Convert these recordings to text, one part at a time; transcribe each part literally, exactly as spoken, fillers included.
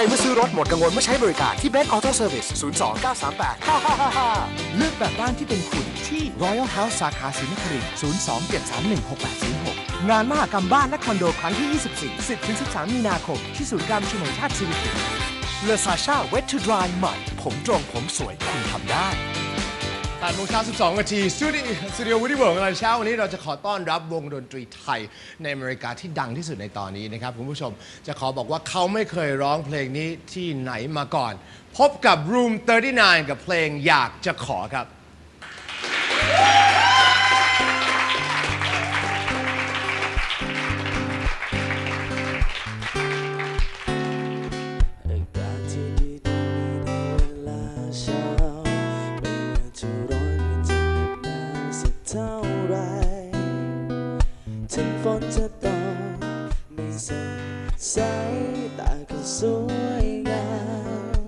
เมื่อซื้อรถหมดกังวลเมื่อใช้บริการที่เบนซ์ออโต้เซอร์วิส ศูนย์ สอง เก้า สาม แปด ห้า ห้า ห้า ห้า เลือกแบบบ้านที่เป็นคุณที่ Royal House สาขาศรีนครินทร์ ศูนย์ สอง เจ็ด สาม หนึ่ง หก แปด ศูนย์ หก งานมหกรรมบ้านและคอนโดครั้งที่ ยี่สิบสี่ สิบถึงสิบสาม มีนาคมที่ศูนย์การประชุมแห่งชาติสิริกิติ์เลอซาชา Wet to Dry ใหม่ผมตรงผมสวยคุณทำได้แปดโมงเช้าสิบสองนาทีสตูดิโอสตูดิโอวูดดี้เวิร์กในเช้าวันนี้เราจะขอต้อนรับวงดนตรีไทยในอเมริกาที่ดังที่สุดในตอนนี้นะครับคุณผู้ชมจะขอบอกว่าเขาไม่เคยร้องเพลงนี้ที่ไหนมาก่อนพบกับ Room สามสิบเก้า กับเพลงอยากจะขอครับถึงฝนจะตกไม่สดใสแต่ก็สวยงาม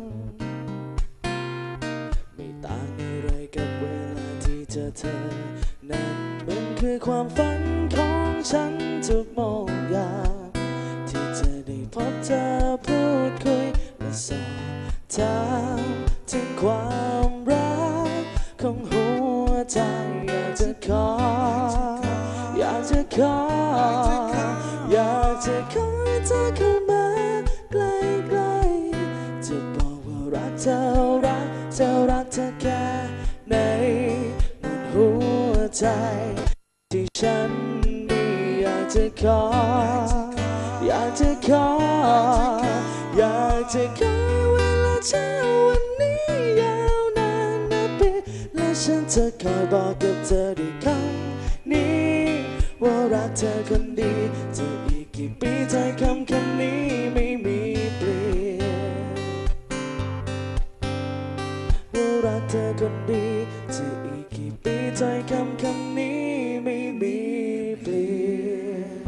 ไม่ต่างอะไรกับเวลาที่เจอเธอนั้นมันคือความฝันของฉันทุกโมงยามที่จะได้พบเธอพูดคุยและสอบถามถึงความรักของหัวใจอยากจะขออยากจะขออยากจะขอให้เธอเข้ามาใกล้ๆจะบอกว่ารักเธอรักเธอรักเธอแค่ไหนหมดหัวใจที่ฉันนี่อยากจะขออยากจะขออยากจะขอเวลาเช้าวันนี้ยาวนานนับปีและฉันจะคอยบอกกับเธอด้วยคำนี้ว่ารักเธอคนดีจะอีกกี่ปีใจคำคำนี้ไม่มีเปลี่ยนว่ารักเธอคนดีจะอีกกี่ปีใจคำคำนี้ไม่มีเปลี่ยน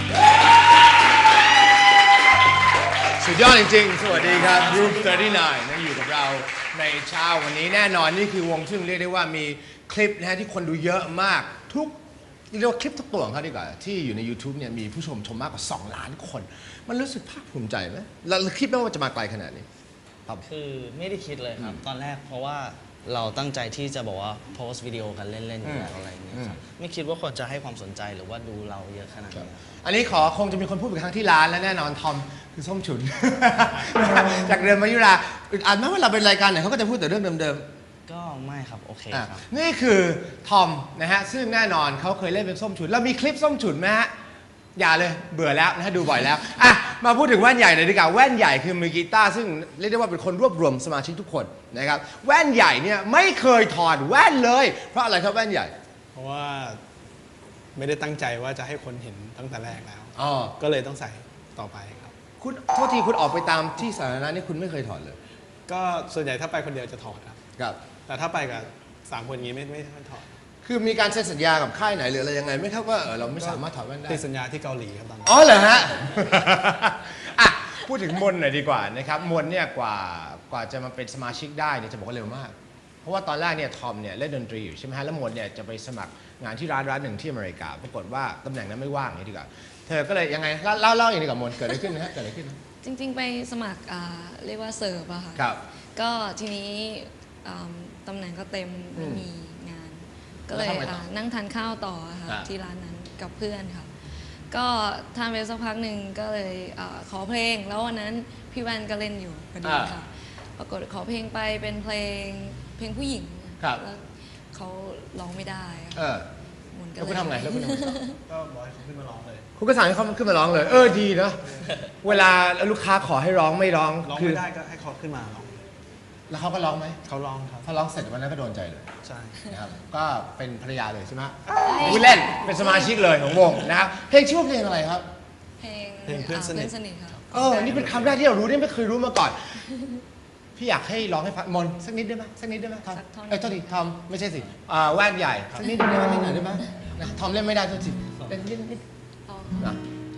สุดยอดจริงๆสวัสดีครับ Room สามสิบเก้านั่งอยู่กับเราในเช้าวันนี้แน่นอนนี่คือวงซึ่งเรียกได้ว่ามีคลิปนะฮะที่คนดูเยอะมากทุกเรียกว่าคลิปทุกตัวของเขาดีกว่าที่อยู่ใน YouTube เนี่ยมีผู้ชมชมมากกว่าสองล้านคนมันรู้สึกภาคภูมิใจไหมแล้วคิดไหมว่าจะมาไกลขนาดนี้ครับคือไม่ได้คิดเลยครับตอนแรกเพราะว่าเราตั้งใจที่จะบอกว่าโพสต์วิดีโอกันเล่นๆอยู่แล้วอะไรอย่างเงี้ยครับไม่คิดว่าคนจะให้ความสนใจหรือว่าดูเราเยอะขนาดนี้อันนี้ขอคงจะมีคนพูดไปครั้งที่ร้านและแน่นอนทอมคือส้มฉุน จากเดิมมายุราอ่านไหมว่าเราเป็นรายการไหนเขาก็จะพูดแต่เรื่องเดิมก็ไม่ครับโอเคครับนี่คือทอมนะฮะซึ่งแน่นอนเขาเคยเล่นเป็นส้มฉุนแล้วมีคลิปส้มฉุนไหมฮะอย่าเลยเบื่อแล้วนะฮะดูบ่อยแล้วอ่ะมาพูดถึงแว่นใหญ่หน่อยดีกว่าแว่นใหญ่คือมือกีตาร์ซึ่งเรียกได้ว่าเป็นคนรวบรวมสมาชิกทุกคนนะครับแว่นใหญ่เนี่ยไม่เคยถอดแว่นเลยเพราะอะไรครับแว่นใหญ่เพราะว่าไม่ได้ตั้งใจว่าจะให้คนเห็นตั้งแต่แรกแล้วก็เลยต้องใส่ต่อไปครับคุณโทษทีคุณออกไปตามที่สาธารณะนี่คุณไม่เคยถอดเลยก็ส่วนใหญ่ถ้าไปคนเดียวจะถอดครับครับแต่ถ้าไปกับสามคนนี้ไม่ไม่ไม่ถอดคือมีการเซ็นสัญญากับค่ายไหนหรืออะไรยังไงไม่ครับว่าเออเราไม่สามารถถอดแว่นได้ติดสัญญาที่เกาหลีครับตอนนี้อ๋อเหรอฮะ อ่ะพูดถึงมนหน่อยดีกว่านะครับมนเนี่ยกว่ากว่าจะมาเป็นสมาชิกได้เนี่ยจะบอกว่าเร็วมากเพราะว่าตอนแรกเนี่ยทอมเนี่ยเล่นดนตรีอยู่ใช่ไหมฮะแล้วมนเนี่ยจะไปสมัครงานที่ร้านร้านหนึ่งที่อเมริกาปรากฏว่าตำแหน่งนั้นไม่ว่างนี่ดีกว่าเธอก็เลยยังไงเล่าเล่าเล่าอย่างนี้กับมนเกิดอะไรขึ้นนะฮะเกิดอะไรขึ้นจริงๆไปสมัครเรียกว่าเสิร์ฟอะค่ะครับก็ทีนี้ตำแหน่งก็เต็มไม่มีงานก็เลยนั่งทานข้าวต่อค่ะที่ร้านนั้นกับเพื่อนค่ะก็ทานไปสักพักหนึ่งก็เลยขอเพลงแล้ววันนั้นพี่แวนก็เล่นอยู่พอดีค่ะปรากฏขอเพลงไปเป็นเพลงเพลงผู้หญิงแล้วเขาร้องไม่ได้แล้วคุณทำไงแล้วคุณทำไงก็บอกให้เขาขึ้นมาร้องเลยคุณก็สั่งให้เขาขึ้นมาร้องเลยเออดีนะเวลาลูกค้าขอให้ร้องไม่ร้องร้องไม่ได้ก็ให้เขาขึ้นมาร้องแล้วเขาก็ร้องไหมเขาร้องครับเขาร้องเสร็จวันนั้นก็โดนใจเลยใช่นะครับก็เป็นภรรยาเลยใช่ไหมผู้เล่นเป็นสมาชิกเลยของวงนะครับเพลงชื่อเพลงอะไรครับเพลงเพลงเพื่อนสนิทครับเออนี่เป็นคำแรกที่เรารู้นี่ไม่เคยรู้มาก่อนพี่อยากให้ร้องให้ฟังมนสักนิดได้ไหมสักนิดได้ไหมทอมเอ้ยโทษทีทอมไม่ใช่สิแว่นใหญ่สักนิดได้ไหมนิดหน่อยได้ไหมทอมเล่นไม่ได้โทษทีเล่นนิดนิดนะ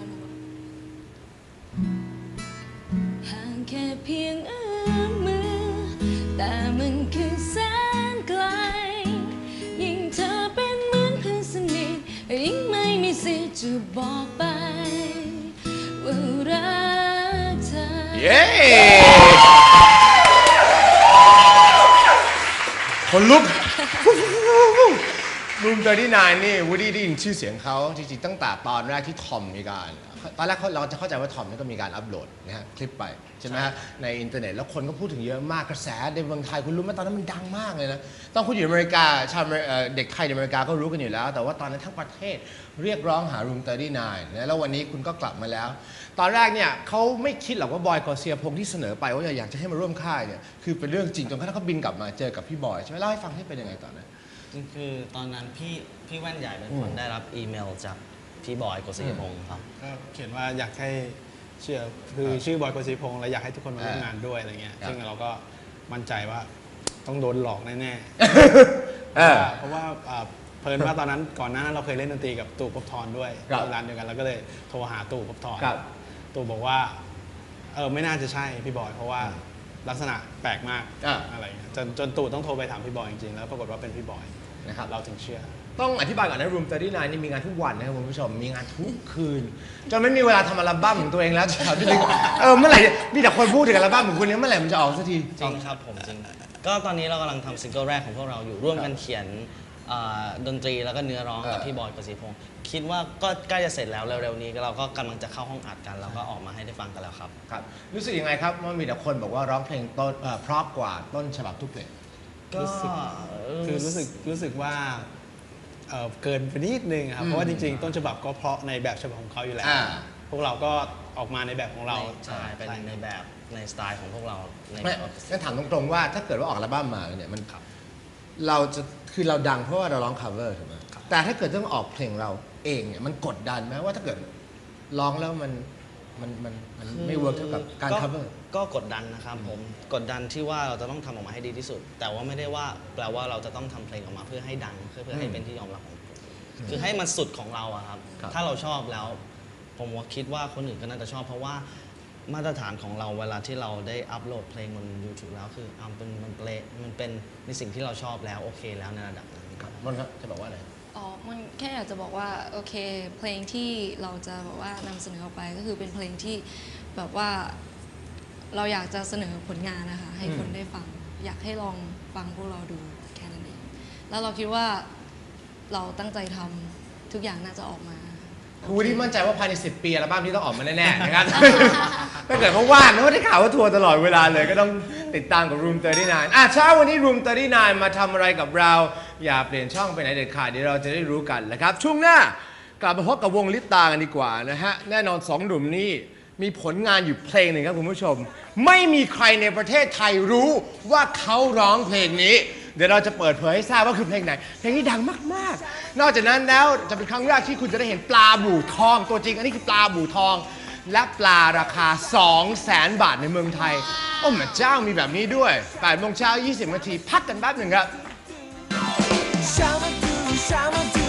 ห่างแค่เพียงเอื้อมมือแต่มันคือแสนไกลยิ่งเธอเป็นเหมือนเพื่อนสนิทยิ่งไม่มีสิทธิ์จะบอกไปว่ารักเธอคนลุก Room สามสิบเก้านี่วูดดี้ได้ยินชื่อเสียงเขาจริงๆตั้งแต่ตอนแรกที่ทอมมีการตอนแรกเราจะเข้าใจว่าทอมนี่ก็มีการอัปโหลดนะฮะคลิปไปใช่ไหมฮะในอินเทอร์เน็ตแล้วคนก็พูดถึงเยอะมากกระแสในเมืองไทยคุณรู้ไหมตอนนั้นมันดังมากเลยนะตอนคุณอยู่อเมริกาชาวเด็กไทยในอเมริกาก็รู้กันอยู่แล้วแต่ว่าตอนนั้นทั้งประเทศเรียกร้องหา Room สามสิบเก้านะแล้ววันนี้คุณก็กลับมาแล้วตอนแรกเนี่ยเขาไม่คิดหรอกว่าบอยกอเซียพงษ์ที่เสนอไปว่าอยากจะให้มาร่วมค่ายเนี่ยคือเป็นเรื่องจริงจนกระทั่งเขาบินกลับมาเจอกับพี่บอยใช่ไหมเล่าให้ฟังให้เป็นยังไงตอนนั้นคือตอนนั้นพี่พี่แว่นใหญ่เป็นคนได้รับอีเมลจากพี่บอยกฤษณพงศ์ครับก็เขียนว่าอยากให้เชื่อคือชื่อบอยกฤษณพงศ์แล้วอยากให้ทุกคนมาร่วมงานด้วยอะไรเงี้ยซึ่งเราก็มั่นใจว่าต้องโดนหลอกแน่ๆเพราะว่าเพลินว่าตอนนั้นก่อนหน้านั้นเราเคยเล่นดนตรีกับตู่ภพบทรด้วยที่ร้านเดียวกันแล้วก็เลยโทรหาตู่ภพบทรตู่บอกว่าเออไม่น่าจะใช่พี่บอยเพราะว่าลักษณะแปลกมากอะไรเงี้ยจนจนตู่ต้องโทรไปถามพี่บอยจริงๆแล้วปรากฏว่าเป็นพี่บอยนะครับเราถึงเชื่อต้องอธิบายก่อนนะ Room สามสิบเก้านี่มีงานทุกวันนะครับคุณผู้ชมมีงานทุกคืนจนไม่มีเวลาทำอัลบั้มของตัวเองแล้วถามจริงเออเมื่อไหร่มีแต่คนพูดถึงอัลบั้มของคุณเนี่ยเมื่อไหร่มันจะออกสักทีจริงครับผมจริงก็ตอนนี้เรากำลังทำซิงเกิลแรกของพวกเราอยู่ร่วมกันเขียนดนตรีแล้วก็เนื้อร้องกับพี่บอยกฤษณพงศ์คิดว่าก็ใกล้จะเสร็จแล้วเร็วๆนี้เราก็กำลังจะเข้าห้องอัดกันแล้วก็ออกมาให้ได้ฟังกันแล้วครับครับรู้สึกยังไงครับว่ามีแต่คนบอกว่าร้องเพลงต้นเพราะกว่าต้นฉบับทุกเพลงก็คือรู้สึกรู้สึกว่าเกินไปนิดนึงครับเพราะว่าจริงๆต้นฉบับก็เพราะในแบบฉบับของเขาอยู่แล้วพวกเราก็ออกมาในแบบของเราใช่เป็นในแบบในสไตล์ของพวกเราในงั้นถามตรงๆว่าถ้าเกิดว่าออกอัลบั้มมาเนี่ยมันเราจะคือเราดังเพราะว่าเราร้อง cover ถูกไหมแต่ถ้าเกิดต้องออกเพลงเราเองเนี่ยมันกดดันไหมว่าถ้าเกิดร้องแล้วมันมันมันมันไม่เวิร์กเท่ากับการ cover ก็กดดันนะครับผมกดดันที่ว่าเราจะต้องทำออกมาให้ดีที่สุดแต่ว่าไม่ได้ว่าแปลว่าเราจะต้องทำเพลงออกมาเพื่อให้ดังเพื่อเพื่อให้เป็นที่ยอมรับของคือให้มันสุดของเราอะครับถ้าเราชอบแล้วผมว่าคิดว่าคนอื่นก็น่าจะชอบเพราะว่ามาตรฐานของเราเวลาที่เราได้อัพโหลดเพลงบน YouTube แล้วคืออ่าเป็นมันเปลมันเป็นในสิ่งที่เราชอบแล้วโอเคแล้วในระดับนั้นครับมันครับจะบอกว่าอะไรอ๋อมันแค่อยากจะบอกว่าโอเคเพลงที่เราจะบอกว่านำเสนอออกไปก็คือเป็นเพลงที่แบบว่าเราอยากจะเสนอผลงานนะคะให้คนได้ฟังอยากให้ลองฟังพวกเราดูแค่นั้นเองแล้วเราคิดว่าเราตั้งใจทำทุกอย่างน่าจะออกมาครูที่มั่นใจว่าภายในสิบปีอัลบั้มนี้ต้องออกมาแน่ๆนะครับถ้าเกิดเขาว่างนะว่าได้ข่าวว่าทัวร์ตลอดเวลาเลยก็ต้องติดตามกับ Room สามสิบเก้าอ่ะเช้าวันนี้ Room สามสิบเก้ามาทำอะไรกับเราอย่าเปลี่ยนช่องไปไหนเด็ดขาดเดี๋ยวเราจะได้รู้กันนะครับช่วงหน้ากลับมาพบกับวงลิปตากันดีกว่านะฮะแน่นอนสองหนุ่มนี้มีผลงานอยู่เพลงหนึ่งครับคุณผู้ชมไม่มีใครในประเทศไทยรู้ว่าเขาร้องเพลงนี้เดี๋ยวเราจะเปิดเผยให้ทราบว่าคือเพลงไหนเพลงนี้ดังมากๆนอกจากนั้นแล้วจะเป็นครั้งแรกที่คุณจะได้เห็นปลาบู่ทองตัวจริงอันนี้คือปลาบู่ทองและปลาราคา สองแสน บาทในเมืองไทยโอ้แม่เจ้ามีแบบนี้ด้วยแปดโมงเช้ายี่สิบนาทีพักกันแป๊บหนึ่งครับ